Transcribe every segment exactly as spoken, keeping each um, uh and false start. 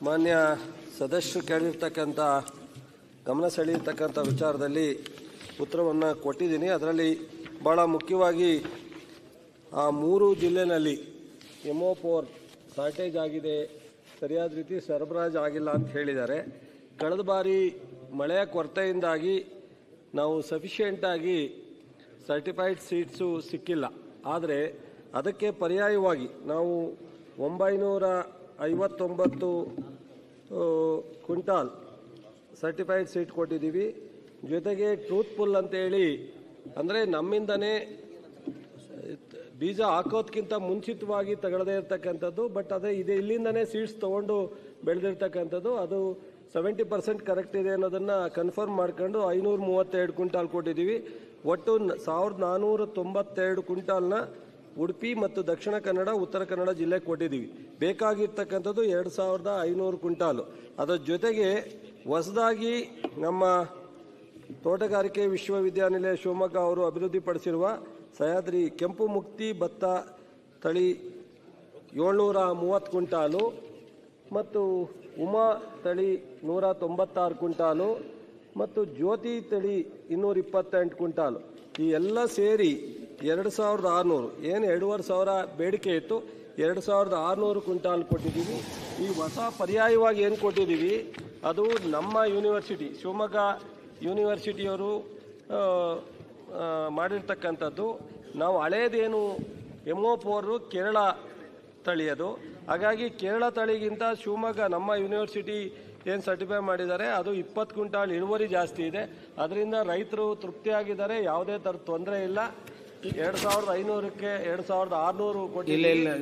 ಮಾನ್ಯ ಸದಸ್ಯರು ಕೇಳಿರ್ತಕ್ಕಂಥ ಗಮನ ಸೆಳೆಯತಕ್ಕಂಥ ವಿಚಾರದಲ್ಲಿ ಉತ್ತರವನ್ನು ಕೊಟ್ಟಿದ್ದೀನಿ. ಅದರಲ್ಲಿ ಭಾಳ ಮುಖ್ಯವಾಗಿ ಆ ಮೂರು ಜಿಲ್ಲೆನಲ್ಲಿ ಎಮ್ ಒ ಫೋರ್ ಶಾರ್ಟೇಜ್ ಆಗಿದೆ, ಸರಿಯಾದ ರೀತಿ ಸರಬರಾಜು ಆಗಿಲ್ಲ ಅಂತ ಹೇಳಿದ್ದಾರೆ. ಕಳೆದ ಬಾರಿ ಮಳೆಯ ಕೊರತೆಯಿಂದಾಗಿ ನಾವು ಸಫಿಷಿಯೆಂಟಾಗಿ ಸರ್ಟಿಫೈಡ್ ಸೀಟ್ಸು ಸಿಕ್ಕಿಲ್ಲ. ಆದರೆ ಅದಕ್ಕೆ ಪರ್ಯಾಯವಾಗಿ ನಾವು ಒಂಬೈನೂರ ಐವತ್ತೊಂಬತ್ತು ಕ್ವಿಂಟಾಲ್ ಸರ್ಟಿಫೈಡ್ ಸೀಟ್ ಕೊಟ್ಟಿದ್ದೀವಿ. ಜೊತೆಗೆ ಟ್ರೂತ್ಫುಲ್ ಅಂತೇಳಿ, ಅಂದರೆ ನಮ್ಮಿಂದನೇ ಬೀಜ ಹಾಕೋದಕ್ಕಿಂತ ಮುಂಚಿತವಾಗಿ ತಗೊಳ್ಳದೇ ಇರತಕ್ಕಂಥದ್ದು, ಬಟ್ ಅದೇ ಇದೆ ಇಲ್ಲಿಂದನೇ ಸೀಡ್ಸ್ ತೊಗೊಂಡು ಬೆಳೆದಿರ್ತಕ್ಕಂಥದ್ದು, ಅದು ಸೆವೆಂಟಿ ಪರ್ಸೆಂಟ್ ಕರೆಕ್ಟ್ ಇದೆ ಅನ್ನೋದನ್ನು ಕನ್ಫರ್ಮ್ ಮಾಡ್ಕೊಂಡು ಐನೂರ ಮೂವತ್ತೆರಡು ಕ್ವಿಂಟಾಲ್ ಕೊಟ್ಟಿದ್ದೀವಿ. ಒಟ್ಟು ಸಾವಿರದ ನಾನ್ನೂರ ತೊಂಬತ್ತೆರಡು ಕ್ವಿಂಟಾಲ್ನ ಉಡುಪಿ ಮತ್ತು ದಕ್ಷಿಣ ಕನ್ನಡ, ಉತ್ತರ ಕನ್ನಡ ಜಿಲ್ಲೆಗೆ ಕೊಟ್ಟಿದ್ದೀವಿ. ಬೇಕಾಗಿರ್ತಕ್ಕಂಥದ್ದು ಎರಡು ಸಾವಿರದ ಐನೂರು ಕ್ವಿಂಟಾಲು. ಅದರ ಜೊತೆಗೆ ಹೊಸದಾಗಿ ನಮ್ಮ ತೋಟಗಾರಿಕೆ ವಿಶ್ವವಿದ್ಯಾನಿಲಯ ಶಿವಮೊಗ್ಗ ಅವರು ಅಭಿವೃದ್ಧಿಪಡಿಸಿರುವ ಸಹ್ಯಾದ್ರಿ ಕೆಂಪು ಮುಕ್ತಿ ಭತ್ತ ತಳಿ ಏಳ್ನೂರ ಮೂವತ್ತು ಕ್ವಿಂಟಾಲು ಮತ್ತು ಉಮಾ ತಳಿ ನೂರ ತೊಂಬತ್ತಾರು ಕ್ವಿಂಟಾಲು ಮತ್ತು ಜ್ಯೋತಿ ತಳಿ ಇನ್ನೂರ ಇಪ್ಪತ್ತೆಂಟು ಕ್ವಿಂಟಾಲು. ಈ ಎಲ್ಲ ಸೇರಿ ಎರಡು ಸಾವಿರದ ಆರುನೂರು, ಏನು ಎರಡೂವರೆ ಸಾವಿರ ಬೇಡಿಕೆ ಇತ್ತು, ಎರಡು ಸಾವಿರದ ಆರುನೂರು ಕ್ವಿಂಟಾಲ್ ಕೊಟ್ಟಿದ್ದೀವಿ. ಈ ಹೊಸ ಪರ್ಯಾಯವಾಗಿ ಏನು ಕೊಟ್ಟಿದ್ದೀವಿ ಅದು ನಮ್ಮ ಯೂನಿವರ್ಸಿಟಿ ಶಿವಮೊಗ್ಗ ಯೂನಿವರ್ಸಿಟಿಯವರು ಮಾಡಿರ್ತಕ್ಕಂಥದ್ದು. ನಾವು ಹಳೇದೇನು ಎಮ್ ಒ ಫೋರು ಕೇರಳ ತಳಿಯದು, ಹಾಗಾಗಿ ಕೇರಳ ತಳಿಗಿಂತ ಶಿವಮೊಗ್ಗ ನಮ್ಮ ಯೂನಿವರ್ಸಿಟಿ ಏನು ಸರ್ಟಿಫೈ ಮಾಡಿದ್ದಾರೆ ಅದು ಇಪ್ಪತ್ತು ಕ್ವಿಂಟಾಲ್ ಇಳುವರಿ ಜಾಸ್ತಿ ಇದೆ. ಅದರಿಂದ ರೈತರು ತೃಪ್ತಿಯಾಗಿದ್ದಾರೆ, ಯಾವುದೇ ಥರದ ತೊಂದರೆ ಇಲ್ಲ. ಎರಡು ಸಾವಿರದ ಐನೂರಕ್ಕೆ ಎರಡು ಸಾವಿರದ ಆರುನೂರು ಕೊಟ್ಟು ಇಲ್ಲ ಇಲ್ಲ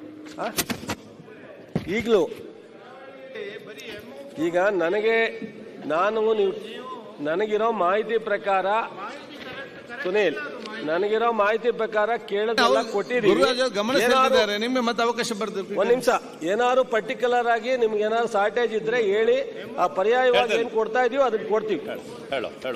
ಈಗಲೂ ಈಗ ನನಗೆ ನಾನು ನೀವು ನನಗಿರೋ ಮಾಹಿತಿ ಪ್ರಕಾರ ಸುನೀಲ್ ನನಗಿರೋ ಮಾಹಿತಿ ಪ್ರಕಾರ ಕೇಳೋದೆಲ್ಲ ಕೊಟ್ಟಿದ್ದೀವಿ. ನಿಮ್ಗೆ ಮತ್ತೆ ಅವಕಾಶ ಬರ್ತದೆ. ಒಂದ್ ನಿಮಿಷ, ಏನಾದ್ರು ಪರ್ಟಿಕ್ಯುಲರ್ ಆಗಿ ನಿಮ್ಗೆ ಏನಾದ್ರು ಶಾರ್ಟೇಜ್ ಇದ್ರೆ ಹೇಳಿ, ಆ ಪರ್ಯಾಯವಾಗಿ ಏನ್ ಕೊಡ್ತಾ ಇದೀವೋ ಅದನ್ನ ಕೊಡ್ತೀವಿ. ಹೇಳೋ ಹೇಳೋ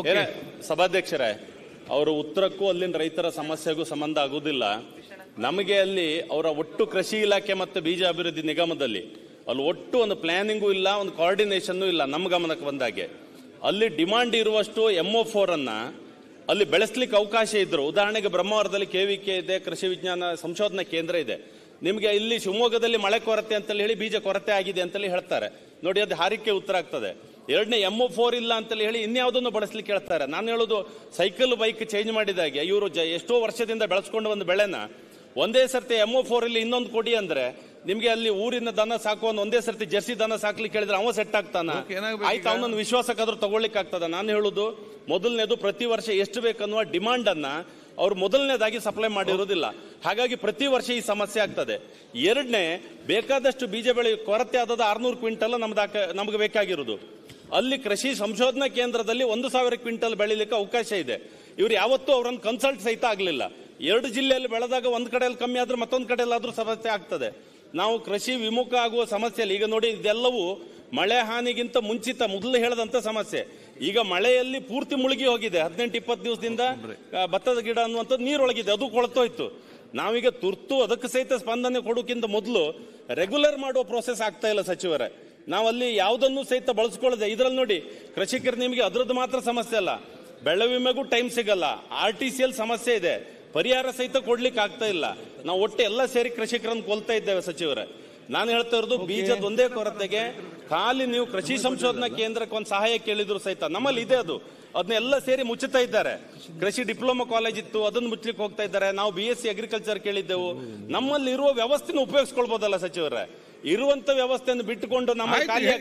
ಸಭಾಧ್ಯಕ್ಷರೇ, ಅವರ ಉತ್ತರಕ್ಕೂ ಅಲ್ಲಿನ ರೈತರ ಸಮಸ್ಯೆಗೂ ಸಂಬಂಧ ಆಗುವುದಿಲ್ಲ. ನಮಗೆ ಅಲ್ಲಿ ಅವರ ಒಟ್ಟು ಕೃಷಿ ಇಲಾಖೆ ಮತ್ತು ಬೀಜ ಅಭಿವೃದ್ಧಿ ನಿಗಮದಲ್ಲಿ ಅಲ್ಲಿ ಒಟ್ಟು ಒಂದು ಪ್ಲಾನಿಂಗು ಇಲ್ಲ, ಒಂದು ಕೋಆರ್ಡಿನೇಷನ್ ಇಲ್ಲ. ನಮ್ಮ ಗಮನಕ್ಕೆ ಬಂದಾಗೆ ಅಲ್ಲಿ ಡಿಮಾಂಡ್ ಇರುವಷ್ಟು ಎಮ್ ಒ ಫೋರ್ ಅನ್ನ ಅಲ್ಲಿ ಬೆಳೆಸಲಿಕ್ಕೆ ಅವಕಾಶ ಇದ್ರು. ಉದಾಹರಣೆಗೆ ಬ್ರಹ್ಮಾವರದಲ್ಲಿ ಕೆ ವಿ ಕೆ ಇದೆ, ಕೃಷಿ ವಿಜ್ಞಾನ ಸಂಶೋಧನಾ ಕೇಂದ್ರ ಇದೆ. ನಿಮಗೆ ಇಲ್ಲಿ ಶಿವಮೊಗ್ಗದಲ್ಲಿ ಮಳೆ ಕೊರತೆ ಅಂತೇಳಿ ಹೇಳಿ ಬೀಜ ಕೊರತೆ ಆಗಿದೆ ಅಂತೇಳಿ ಹೇಳ್ತಾರೆ. ನೋಡಿ, ಅದು ಹಾರಿಕೆ ಉತ್ತರ ಆಗ್ತದೆ. ಎರಡನೇ ಎಮ್ ಒ ಫೋರ್ ಇಲ್ಲ ಅಂತೇಳಿ ಹೇಳಿ ಇನ್ಯಾವುದನ್ನು ಬಳಸಲಿಕ್ಕೆ ಹೇಳ್ತಾರೆ. ನಾನು ಹೇಳೋದು ಸೈಕಲ್ ಬೈಕ್ ಚೇಂಜ್ ಮಾಡಿದಾಗೆ ಇವರು ಎಷ್ಟೋ ವರ್ಷದಿಂದ ಬೆಳೆಸ್ಕೊಂಡು ಒಂದು ಬೆಳೆನ ಒಂದೇ ಸರ್ತಿ ಎಮ್ ಒ ಫೋರ್ ಇಲ್ಲಿ ಇನ್ನೊಂದು ಕೊಡಿ ಅಂದ್ರೆ ನಿಮ್ಗೆ ಅಲ್ಲಿ ಊರಿನ ದನ ಸಾಕುವ ಒಂದೇ ಸರ್ತಿ ಜರ್ಸಿ ದನ ಸಾಕ್ಲಿಕ್ಕೆ ಹೇಳಿದ್ರೆ ಅವ ಸೆಟ್ ಆಗ್ತಾನ? ಆಯ್ತು, ಅವನೊಂದು ವಿಶ್ವಾಸಕ್ಕಾದ್ರೂ ತಗೊಳ್ಳಿಕ್ಕೆ ಆಗ್ತದ? ನಾನು ಹೇಳುದು ಮೊದಲನೇದು ಪ್ರತಿ ವರ್ಷ ಎಷ್ಟು ಬೇಕನ್ನುವ ಡಿಮಾಂಡ್ ಅನ್ನ ಅವ್ರು ಮೊದಲನೇದಾಗಿ ಸಪ್ಲೈ ಮಾಡಿರೋದಿಲ್ಲ. ಹಾಗಾಗಿ ಪ್ರತಿ ವರ್ಷ ಈ ಸಮಸ್ಯೆ ಆಗ್ತದೆ. ಎರಡನೇ, ಬೇಕಾದಷ್ಟು ಬೀಜ ಬೆಳೆ ಕೊರತೆ ಆದದ ಆರ್ನೂರು ಕ್ವಿಂಟಲ್ ನಮ್ದಾಕ ನಮ್ಗೆ ಬೇಕಾಗಿರೋದು. ಅಲ್ಲಿ ಕೃಷಿ ಸಂಶೋಧನಾ ಕೇಂದ್ರದಲ್ಲಿ ಒಂದು ಸಾವಿರ ಕ್ವಿಂಟಲ್ ಬೆಳಿಲಿಕ್ಕೆ ಅವಕಾಶ ಇದೆ. ಇವ್ರು ಯಾವತ್ತೂ ಅವರನ್ನು ಕನ್ಸಲ್ಟ್ ಸಹಿತ ಆಗಲಿಲ್ಲ. ಎರಡು ಜಿಲ್ಲೆಯಲ್ಲಿ ಬೆಳೆದಾಗ ಒಂದ್ ಕಡೆಯಲ್ಲಿ ಕಮ್ಮಿ ಆದ್ರೂ ಮತ್ತೊಂದು ಕಡೆಯಲ್ಲಾದ್ರೂ ಸಮಸ್ಯೆ ಆಗ್ತದೆ. ನಾವು ಕೃಷಿ ವಿಮುಖ ಆಗುವ ಸಮಸ್ಯೆಯಲ್ಲಿ ಈಗ ನೋಡಿ, ಇದೆಲ್ಲವೂ ಮಳೆ ಹಾನಿಗಿಂತ ಮುಂಚಿತ ಮೊದಲು ಹೇಳದಂತ ಸಮಸ್ಯೆ. ಈಗ ಮಳೆಯಲ್ಲಿ ಪೂರ್ತಿ ಮುಳುಗಿ ಹೋಗಿದೆ. ಹದಿನೆಂಟು ಇಪ್ಪತ್ತು ದಿವಸದಿಂದ ಭತ್ತದ ಗಿಡ ಅನ್ನುವಂಥದ್ದು ನೀರೊಳಗಿದೆ, ಅದು ಕೊಳ್ತೋಯ್ತು. ನಾವೀಗ ತುರ್ತು ಅದಕ್ಕೆ ಸಹಿತ ಸ್ಪಂದನೆ ಕೊಡೋಕ್ಕಿಂತ ಮೊದಲು ರೆಗ್ಯುಲರ್ ಮಾಡುವ ಪ್ರೋಸೆಸ್ ಆಗ್ತಾ ಇಲ್ಲ ಸಚಿವರೇ. ನಾವಲ್ಲಿ ಯಾವುದನ್ನು ಸಹಿತ ಬಳಸ್ಕೊಳ್ಳದೆ ಇದರಲ್ಲಿ ನೋಡಿ, ಕೃಷಿಕರು ನಿಮಗೆ ಅದರದ್ದು ಮಾತ್ರ ಸಮಸ್ಯೆ ಅಲ್ಲ, ಬೆಳೆ ವಿಮೆಗೂ ಟೈಮ್ ಸಿಗಲ್ಲ, ಆರ್ ಟಿ ಸಿ ಎಲ್ ಸಮಸ್ಯೆ ಇದೆ, ಪರಿಹಾರ ಸಹಿತ ಕೊಡ್ಲಿಕ್ಕೆ ಆಗ್ತಾ ಇಲ್ಲ. ನಾವು ಒಟ್ಟು ಎಲ್ಲ ಸೇರಿ ಕೃಷಿಕರನ್ನು ಕೊಲ್ತಾ ಇದ್ದೇವೆ ಸಚಿವರೇ. ನಾನು ಹೇಳ್ತಾ ಇರೋದು ಬೀಜದ ಒಂದೇ ಕೊರತೆಗೆ ಖಾಲಿ ನೀವು ಕೃಷಿ ಸಂಶೋಧನಾ ಕೇಂದ್ರಕ್ಕೆ ಒಂದು ಸಹಾಯ ಕೇಳಿದ್ರು ಸಹಿತ ನಮ್ಮಲ್ಲಿ ಇದೆ, ಅದು ಅದನ್ನೆಲ್ಲ ಸೇರಿ ಮುಚ್ಚುತ್ತಾ ಇದ್ದಾರೆ. ಕೃಷಿ ಡಿಪ್ಲೊಮಾ ಕಾಲೇಜ್ ಇತ್ತು, ಅದನ್ನು ಮುಚ್ಚಲಿಕ್ಕೆ ಹೋಗ್ತಾ ಇದ್ದಾರೆ. ನಾವು ಬಿ ಎಸ್ ಸಿ ಅಗ್ರಿಕಲ್ಚರ್ ಕೇಳಿದ್ದೆವು. ನಮ್ಮಲ್ಲಿ ಇರುವ ವ್ಯವಸ್ಥೆನ ಉಪಯೋಗಿಸ್ಕೊಳ್ಬಹುದಲ್ಲ ಸಚಿವರೇ? ಇರುವಂತ ವ್ಯವಸ್ಥೆಯನ್ನು ಬಿಟ್ಟುಕೊಂಡು ನಮ್ಮ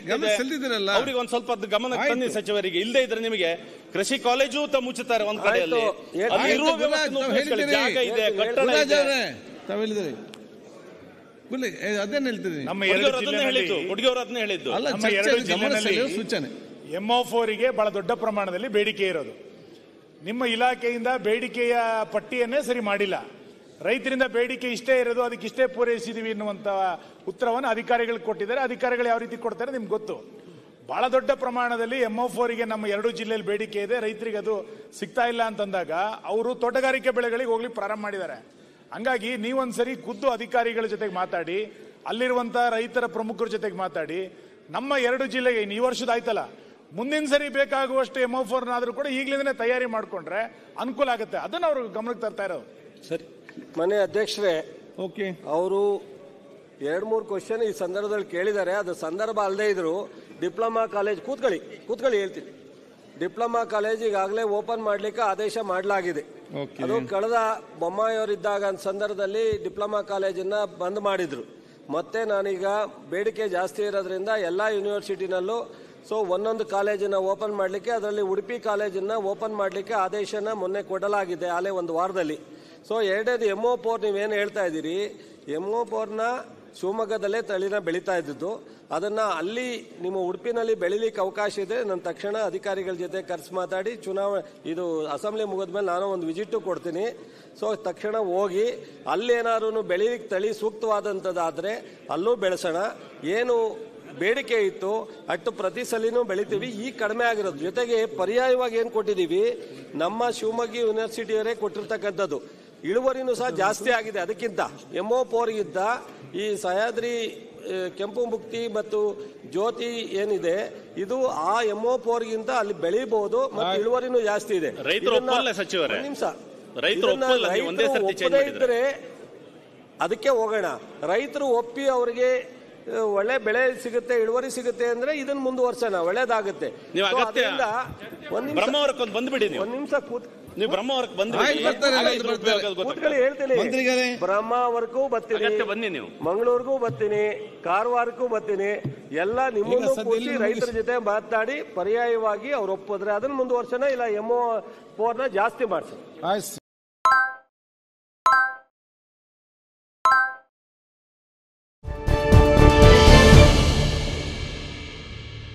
ಅವ್ರಿಗೆ ಒಂದ್ ಸ್ವಲ್ಪ ಗಮನ ತನ್ನಿ ಸಚಿವರಿಗೆ. ಇಲ್ಲದೆ ಇದ್ರೆ ನಿಮಗೆ ಕೃಷಿ ಕಾಲೇಜು ಮುಚ್ಚುತ್ತಾರೆ ಒಂದ್ ಕಡೆಯಲ್ಲಿ. ಜಾಗ ಇದೆ, ಕಟ್ಟಡ ಇದೆ. ಅದೇನ್ ಹೇಳ್ತಿದ್ದೀನಿ, ಹುಡುಗಿಯವರು ಅದನ್ನ ಹೇಳಿದ್ದು. ಸೂಚನೆ ಎಮ್ ಒ ಫೋರಿಗೆ ಬಹಳ ದೊಡ್ಡ ಪ್ರಮಾಣದಲ್ಲಿ ಬೇಡಿಕೆ ಇರೋದು. ನಿಮ್ಮ ಇಲಾಖೆಯಿಂದ ಬೇಡಿಕೆಯ ಪಟ್ಟಿಯನ್ನೇ ಸರಿ ಮಾಡಿಲ್ಲ. ರೈತರಿಂದ ಬೇಡಿಕೆ ಇಷ್ಟೇ ಇರೋದು, ಅದಕ್ಕೆ ಇಷ್ಟೇ ಪೂರೈಸಿದೀವಿ ಎನ್ನುವಂತ ಉತ್ತರವನ್ನು ಅಧಿಕಾರಿಗಳಿಗೆ ಕೊಟ್ಟಿದ್ದಾರೆ. ಅಧಿಕಾರಿಗಳು ಯಾವ ರೀತಿ ಕೊಡ್ತಾರೆ ನಿಮ್ಗೆ ಗೊತ್ತು. ಬಹಳ ದೊಡ್ಡ ಪ್ರಮಾಣದಲ್ಲಿ ಎಮ್ ಒ ಫೋರಿಗೆ ನಮ್ಮ ಎರಡು ಜಿಲ್ಲೆಯಲ್ಲಿ ಬೇಡಿಕೆ ಇದೆ, ರೈತರಿಗೆ ಅದು ಸಿಗ್ತಾ ಇಲ್ಲ ಅಂತಂದಾಗ ಅವರು ತೋಟಗಾರಿಕೆ ಬೆಳೆಗಳಿಗೆ ಹೋಗ್ಲಿಕ್ಕೆ ಪ್ರಾರಂಭ ಮಾಡಿದ್ದಾರೆ. ಹಂಗಾಗಿ ನೀವೊಂದ್ಸರಿ ಖುದ್ದು ಅಧಿಕಾರಿಗಳ ಜೊತೆಗೆ ಮಾತಾಡಿ ಅಲ್ಲಿರುವಂತ ರೈತರ ಪ್ರಮುಖರ ಜೊತೆಗೆ ಮಾತಾಡಿ ನಮ್ಮ ಎರಡು ಜಿಲ್ಲೆಗೆ ಈ ವರ್ಷದ ಆಯ್ತಲ್ಲ, ಮುಂದಿನ ಸರಿ ಬೇಕಾಗುವಷ್ಟು ಎಮ್ ಒ ಫೋರ್ನಾದ್ರೂ ಕೂಡ ಈಗಲಿಂದನೇ ತಯಾರಿ ಮಾಡ್ಕೊಂಡ್ರೆ ಅನುಕೂಲ ಆಗುತ್ತೆ. ಅದನ್ನ ಅವರು ಗಮನಕ್ಕೆ ತರ್ತಾ ಇರೋದು. ಸರಿ, ಮನೆ ಅಧ್ಯಕ್ಷರೇ, ಓಕೆ, ಅವರು ಎರಡು ಮೂರು ಕ್ವಶನ್ ಈ ಸಂದರ್ಭದಲ್ಲಿ ಕೇಳಿದ್ದಾರೆ. ಅದು ಸಂದರ್ಭ ಅಲ್ಲದೆ ಇದ್ರು ಡಿಪ್ಲೊಮಾ ಕಾಲೇಜ್ ಕೂತ್ಕೊಳ್ಳಿ ಕೂತ್ಕೊಳ್ಳಿ ಹೇಳ್ತೀನಿ. ಡಿಪ್ಲೊಮಾ ಕಾಲೇಜ್ ಈಗಾಗಲೇ ಓಪನ್ ಮಾಡಲಿಕ್ಕೆ ಆದೇಶ ಮಾಡಲಾಗಿದೆ. ಅದು ಕಳೆದ ಬೊಮ್ಮಾಯಿಯವರಿದ್ದಾಗ ಸಂದರ್ಭದಲ್ಲಿ ಡಿಪ್ಲೊಮಾ ಕಾಲೇಜನ್ನ ಬಂದ್ ಮಾಡಿದ್ರು. ಮತ್ತೆ ನಾನೀಗ ಬೇಡಿಕೆ ಜಾಸ್ತಿ ಇರೋದ್ರಿಂದ ಎಲ್ಲ ಯೂನಿವರ್ಸಿಟಿನಲ್ಲೂ ಸೊ ಒಂದೊಂದು ಕಾಲೇಜನ್ನ ಓಪನ್ ಮಾಡಲಿಕ್ಕೆ, ಅದರಲ್ಲಿ ಉಡುಪಿ ಕಾಲೇಜನ್ನ ಓಪನ್ ಮಾಡಲಿಕ್ಕೆ ಆದೇಶನ ಮೊನ್ನೆ ಕೊಡಲಾಗಿದೆ ಆಲೇ ಒಂದು ವಾರದಲ್ಲಿ. ಸೊ ಎರಡನೇದು ಎಮ್ ಒ ಪೋರ್ ನೀವೇನು ಹೇಳ್ತಾ ಇದ್ದೀರಿ, ಎಮ್ ಒ ಪೋರ್ನ ಶಿವಮೊಗ್ಗದಲ್ಲೇ ತಳಿನ ಬೆಳೀತಾ ಇದ್ದದ್ದು, ಅದನ್ನ ಅಲ್ಲಿ ನಿಮ್ಮ ಉಡುಪಿನಲ್ಲಿ ಬೆಳಿಲಿಕ್ಕೆ ಅವಕಾಶ ಇದೆ. ನಾನು ತಕ್ಷಣ ಅಧಿಕಾರಿಗಳ ಜೊತೆ ಕರೆಸಿ ಮಾತಾಡಿ ಚುನಾವಣೆ ಇದು ಅಸೆಂಬ್ಲಿ ಮುಗಿದ್ಮೇಲೆ ನಾನು ಒಂದು ವಿಸಿಟು ಕೊಡ್ತೀನಿ. ಸೊ ತಕ್ಷಣ ಹೋಗಿ ಅಲ್ಲೇನಾದ್ರು ಬೆಳಿಲಿಕ್ಕೆ ತಳಿ ಸೂಕ್ತವಾದಂಥದ್ದಾದರೆ ಅಲ್ಲೂ ಬೆಳೆಸೋಣ. ಏನು ಬೇಡಿಕೆ ಇತ್ತು ಅಟ್ಟು ಪ್ರತಿ ಸಲಿನೂ ಬೆಳಿತೀವಿ. ಈ ಕಡಿಮೆ ಆಗಿರೋದು ಜೊತೆಗೆ ಪರ್ಯಾಯವಾಗಿ ಏನು ಕೊಟ್ಟಿದ್ದೀವಿ, ನಮ್ಮ ಶಿವಮೊಗ್ಗ ಯೂನಿವರ್ಸಿಟಿಯವರೇ ಕೊಟ್ಟಿರ್ತಕ್ಕಂಥದ್ದು ಇಳುವರಿನೂ ಸಹ ಜಾಸ್ತಿ ಆಗಿದೆ. ಅದಕ್ಕಿಂತ ಎಮ್ ಒ ಪೋರ್ಗಿಂತ ಈ ಸಹ್ಯಾದ್ರಿ ಕೆಂಪು ಮುಕ್ತಿ ಮತ್ತು ಜ್ಯೋತಿ ಏನಿದೆ ಇದು ಆ ಎಮ್ ಒ ಪೋರ್ಗಿಂತ ಅಲ್ಲಿ ಬೆಳಿಬಹುದು ಮತ್ತು ಇಳುವರಿನೂ ಜಾಸ್ತಿ ಇದೆ. ನಿಮಿಷ, ಒಪ್ಪದೇ ಇದ್ರೆ ಅದಕ್ಕೆ ಹೋಗೋಣ. ರೈತರು ಒಪ್ಪಿ ಅವರಿಗೆ ಒಳ್ಳೆ ಬೆಳೆ ಸಿಗುತ್ತೆ, ಇಳುವರಿ ಸಿಗುತ್ತೆ ಅಂದ್ರೆ ಇದನ್ನ ಮುಂದುವರ್ಸೋಣ, ಒಳ್ಳೇದಾಗುತ್ತೆ. ಒಂದ್ ನಿಮಿಷ ಕೂತ್ ನೀವು ಬ್ರಹ್ಮಾವರಕ್ಕೆ ಕೂತ್ಕೊಳ್ಳಿ ಹೇಳ್ತೀನಿ. ಬ್ರಹ್ಮಾವರಕ್ಕೂ ಬರ್ತೀನಿ, ಬನ್ನಿ ನೀವು ಮಂಗಳೂರಿಗೂ ಬರ್ತೀನಿ, ಕಾರವಾರಕ್ಕೂ ಬರ್ತೀನಿ. ಎಲ್ಲ ನಿಮ್ಮನ್ನು ಕೂರಿಸಿ ರೈತರ ಜೊತೆ ಮಾತಾಡಿ ಪರ್ಯಾಯವಾಗಿ ಅವ್ರು ಒಪ್ಪಿದ್ರೆ ಅದನ್ನ ಮುಂದುವರ್ಸೋಣ, ಇಲ್ಲ ಎಮ್ ಒ ಫೋರ್ನ ಜಾಸ್ತಿ ಮಾಡ್ಸೋಣ.